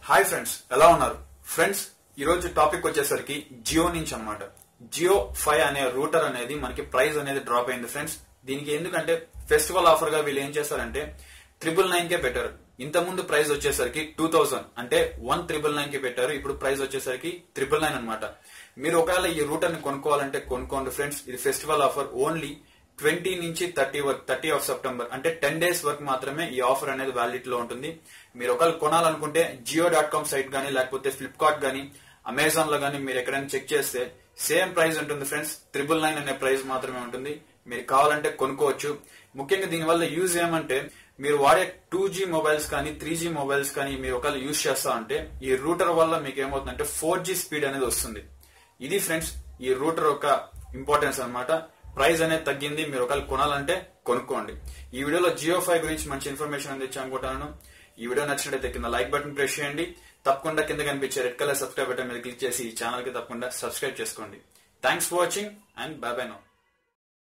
Hi friends, ఎలా ఉన్నారు friends? ఈ రోజు టాపిక్ వచ్చేసరికి జియో నుంచి అన్నమాట. జియో 5 అనే రూటర్ అనేది మనకి ప్రైస్ అనేది డ్రాప్ అయింది ఫ్రెండ్స్. దీనికి ఎందుకంటే ఫెస్టివల్ ఆఫర్ గా వీళ్ళు ఏం చేస్తారంటే 999 కే పెట్టారు. ఇంత ముందు ప్రైస్ వచ్చేసరికి 2000 అంటే 1999 కి పెట్టారు. ఇప్పుడు ప్రైస్ వచ్చేసరికి 999 అన్నమాట. మీరు ఒకవేళ ఈ రూటర్ ని కొనుక్కోవాలంటే కొనుక్కోండి ఫ్రెండ్స్. ఇది ఫెస్టివల్ ఆఫర్ ఓన్లీ 20 నుంచి 30 ఆఫ్ సెప్టెంబర్ అంటే 10 డేస్ వరకు మాత్రమే ఈ ఆఫర్ అనేది వ్యాలిడిటీ లో ఉంటుంది. మీరు ఒకవేళ కొనాలనుకుంటే జియో.com సైట్ గానీ లేకపోతే ఫ్లిప్కార్ట్ గానీ అమెజాన్ లో గానీ మీరు ఎక్కడైనా చెక్ చేస్తే సేమ్ ప్రైస్ ఉంటుంది ఫ్రెండ్స్. 999 అనే ప్రైస్ మాత్రమే ఉంటుంది. మీరు కావాలంటే కొనుక్కోవచ్చు. ముఖ్యంగా దీనివల్ల యూజ్ ఏమంటే మీరు వాడే 2G మొబైల్స్ కానీ 3G మొబైల్స్ కానీ మీరు ఒకవేళ యూజ్ చేస్తా అంటే ఈ రూటర్ వల్ల మీకు ఏమవుతుందంటే 4G స్పీడ్ అనేది వస్తుంది. ఇది ఫ్రెండ్స్ ఈ రూటర్ యొక్క ఇంపార్టెన్స్ అన్నమాట. ప్రైస్ అనేది తగ్గింది. మీరు ఒకవేళ కొనాలంటే కొనుక్కోండి. ఈ వీడియోలో జియో 5 గురించి మంచి ఇన్ఫర్మేషన్ అందించాను అనుకుంటున్నాను. ఈ వీడియో నచ్చినట్లయితే కింద లైక్ బటన్ ప్రెస్ చేయండి. తప్పకుండా కింద కనిపించే రెడ్ కలర్ సబ్స్క్రైబ్ బటన్ మీద క్లిక్ చేసి ఈ ఛానల్ కి తప్పకుండా సబ్స్క్రైబ్ చేసుకోండి. Thanks for watching and bye bye now.